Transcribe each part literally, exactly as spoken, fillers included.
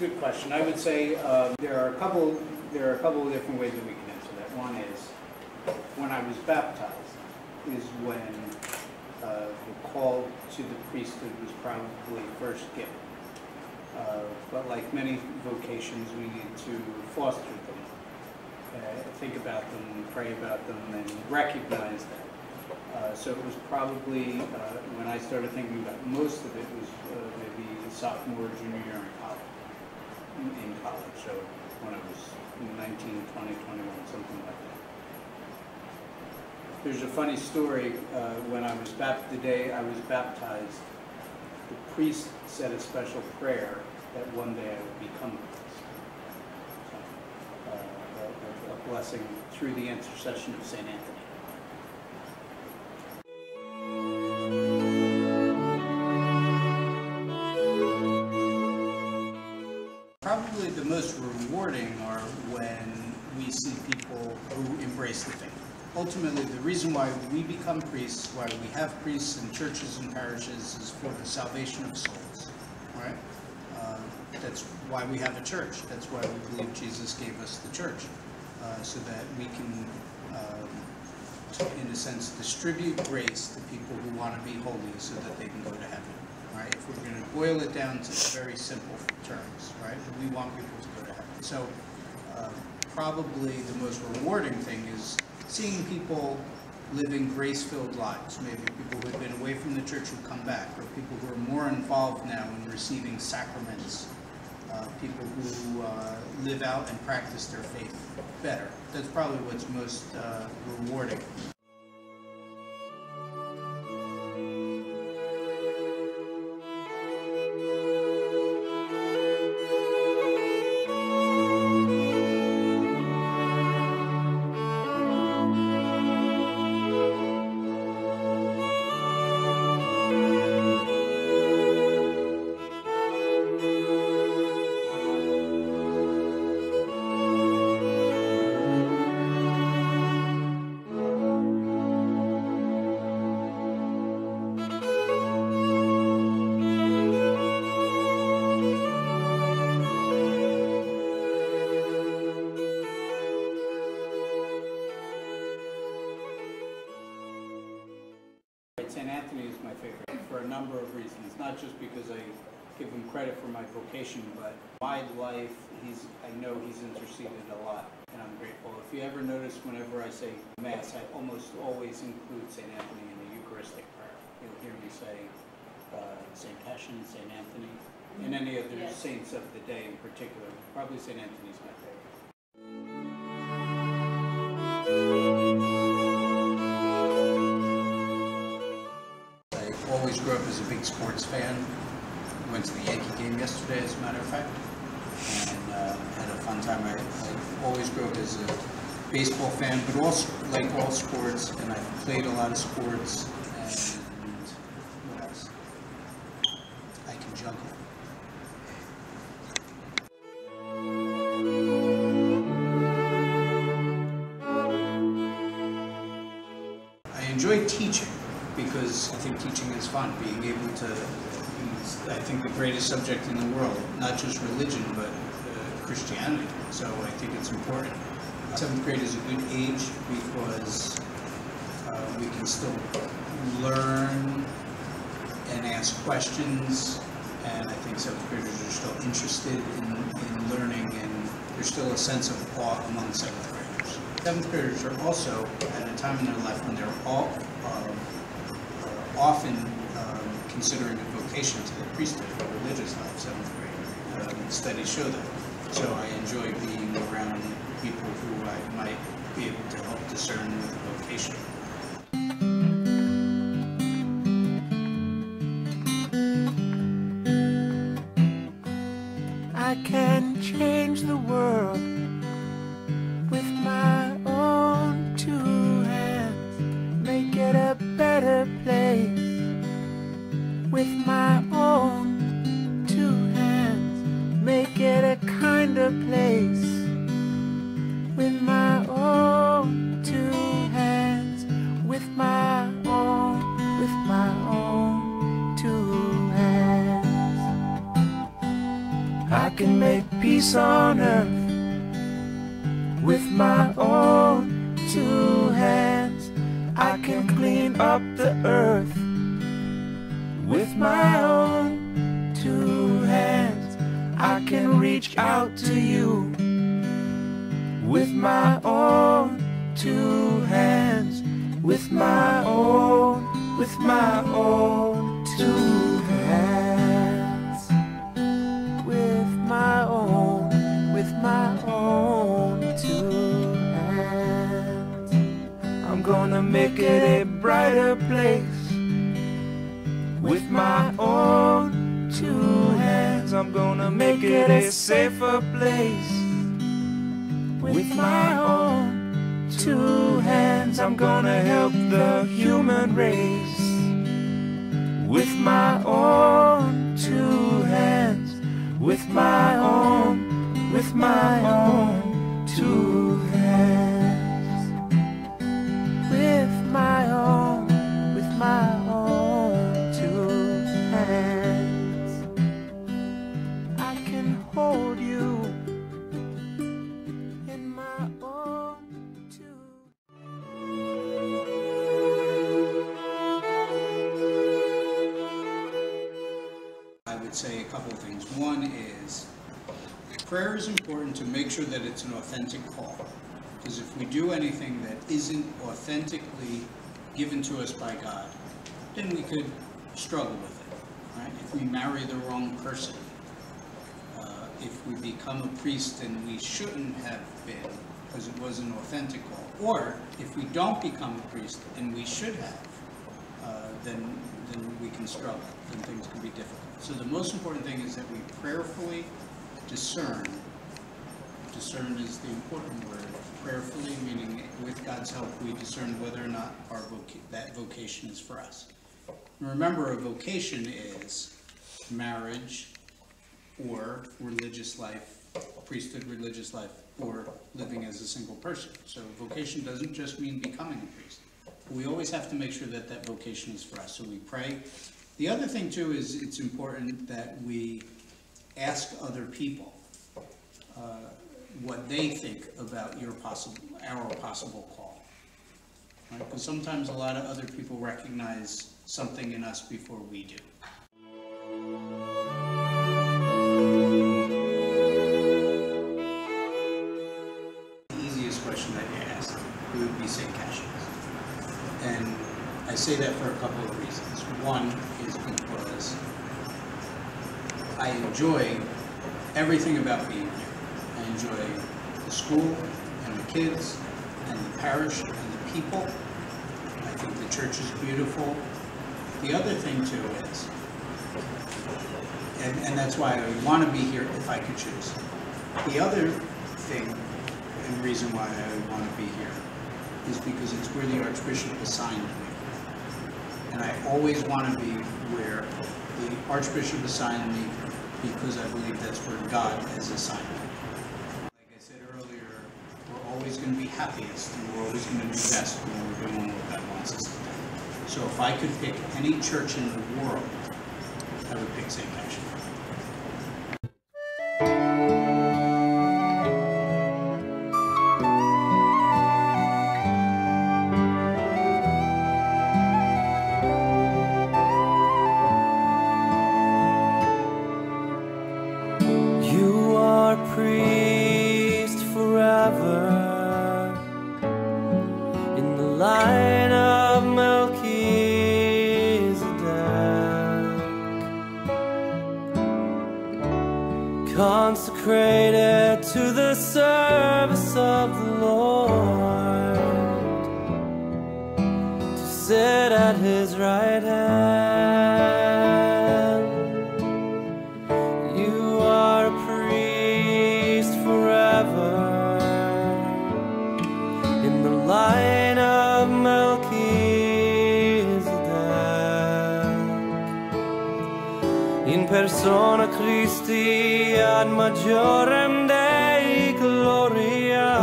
good question. I would say uh, there are a couple. There are a couple of different ways that we can answer that. One is when I was baptized is when uh, the call to the priesthood was probably first given. Uh, but like many vocations, we need to foster them, uh, think about them, pray about them, and recognize them. Uh, so it was probably, uh, when I started thinking about most of it, was uh, maybe sophomore, junior year in college, in, in college, so when I was nineteen, twenty, twenty-one, something like that. There's a funny story, uh, when I was baptized, the day I was baptized, the priest said a special prayer that one day I would become a priest. So, uh, a, a blessing through the intercession of Saint Anthony. Probably the most rewarding are when we see people who embrace the faith. Ultimately, the reason why we become priests, why we have priests in churches and parishes, is for the salvation of souls, right? Uh, that's why we have a church. That's why we believe Jesus gave us the church, uh, so that we can, um, in a sense, distribute grace to people who want to be holy so that they can go to heaven, right? If we're going to boil it down to very simple terms, right? We want people to go to heaven. So uh, probably the most rewarding thing is seeing people living grace-filled lives, maybe people who have been away from the church who come back, or people who are more involved now in receiving sacraments, uh, people who uh, live out and practice their faith better. That's probably what's most uh, rewarding. Saint Anthony is my favorite for a number of reasons, not just because I give him credit for my vocation, but my life, he's, I know he's interceded a lot, and I'm grateful. If you ever notice, whenever I say Mass, I almost always include Saint Anthony in the Eucharistic prayer. You'll hear me say uh, Saint Cassian, Saint Anthony, and any other yes. saints of the day in particular. Probably Saint Anthony's my favorite. I always grew up as a big sports fan. Went to the Yankee game yesterday, as a matter of fact, and uh, had a fun time. I, I always grew up as a baseball fan, but also like all sports, and I played a lot of sports. And what else? I can juggle. I enjoy teaching, because I think teaching is fun, being able to, I think the greatest subject in the world, not just religion, but uh, Christianity. So I think it's important. Seventh grade is a good age because uh, we can still learn and ask questions, and I think seventh graders are still interested in, in learning, and there's still a sense of awe among seventh graders. Seventh graders are also at a time in their life when they're all uh, often um, considering a vocation to the priesthood or religious life. Seventh grade um, studies show that. So I enjoy being around people who I might be able to help discern with a vocation. I can change the world with my own two hands, make it a better place with my own two hands, make it a kinder place with my own two hands, with my own, with my own two hands. I can can make peace on earth with my own two hands. I can clean up the earth with my own two hands. I can reach out to you with my own two hands. With my own, with my own two hands. With my own, with my own two hands. I'm gonna make it a brighter place with my own two hands. I'm gonna make it a safer place with my own two hands. I'm gonna help the human race with my own two hands. With my own, with my own two hands. With my own, with my own two hands. I can hold you in my own two. I would say a couple of things. One is, prayer is important to make sure that it's an authentic call. Because if we do anything that isn't authentically given to us by God, then we could struggle with it, right? If we marry the wrong person, uh, if we become a priest and we shouldn't have been because it was an authentic call, or if we don't become a priest and we should have, uh, then, then we can struggle, then things can be difficult. So the most important thing is that we prayerfully discern. Discern is the important word. Prayerfully, meaning with God's help, we discern whether or not our voca that vocation is for us. And remember, a vocation is marriage or religious life, priesthood, religious life, or living as a single person. So vocation doesn't just mean becoming a priest. We always have to make sure that that vocation is for us. So we pray. The other thing, too, is it's important that we ask other people uh, what they think about your possible, our possible call. Right? Because sometimes a lot of other people recognize something in us before we do. The easiest question that you asked would be Saint Cassian. And I say that for a couple of reasons. One is because I enjoy everything about being here. I enjoy the school and the kids and the parish and the people. I think the church is beautiful. The other thing too is, and, and that's why I would want to be here if I could choose. The other thing and reason why I would want to be here is because it's where the Archbishop assigned me. And I always want to be where the Archbishop assigned me because I believe that's where God has assigned me. Like I said earlier, we're always going to be happiest and we're always going to do best when we're doing what God wants us to do. So if I could pick any church in the world, I would pick Saint Cassian. Priest forever in the line of Melchizedek, consecrated to the service of the Lord, to sit at his right hand. You are a priest forever in the line of Melchizedek, in persona Christi ad majorem Dei gloria,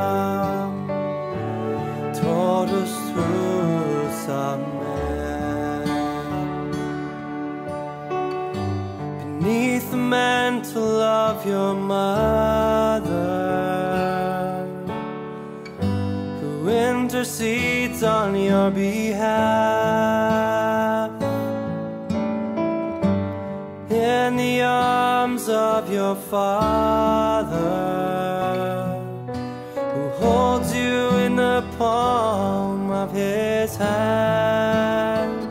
totus tuus amen. Beneath the mantle of your a mother who intercedes on your behalf. In the arms of your Father, who holds you in the palm of his hand.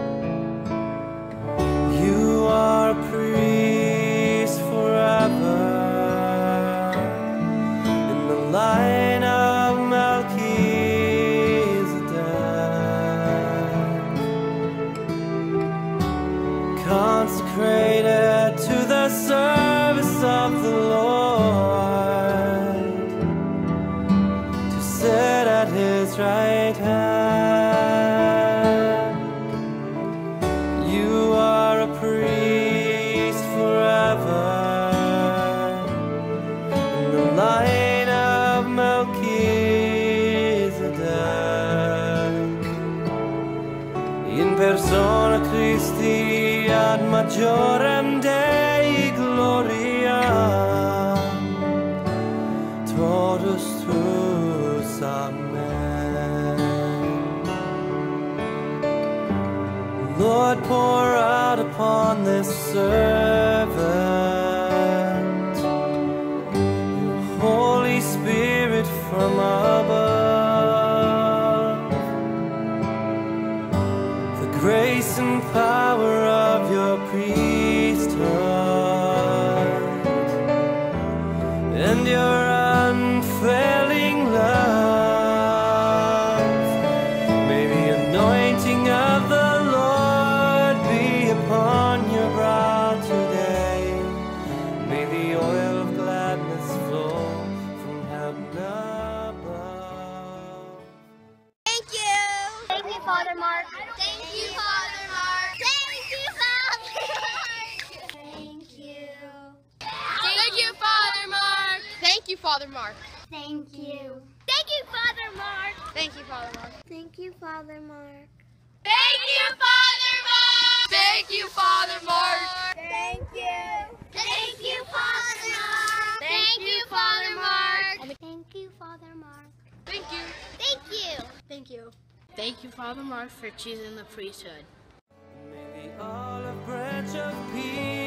You are a priest forever in the line of Melchizedek, consecrated to the service of the Lord, to sit at his right hand. You are a priest forever in the line of Melchizedek. In persona Christi ad majorem Dei gloria, totus tuus, amen. Lord, pour out upon this servant your Holy Spirit from above, the grace and power of your priesthood, and your unfailing love. May the anointing of the Lord be upon your brow today. May the oil of gladness flow from heaven above. Thank you. Thank you, Father Marc. Thank you, Father Marc. Thank you, Father Marc. Thank you. Thank you, Father Marc. Thank you, Father Marc. Thank you. Thank you, Father Marc. Thank you, Father Marc. Thank you, Father Marc. Thank you, Father Marc. Thank you, Father Marc. Thank you. Thank you, Father Marc. Thank you, Father Marc. Thank you, Father Marc. Thank you. Thank you. Thank you. Thank you, Father Marc, for choosing the priesthood. May the olive branch of peace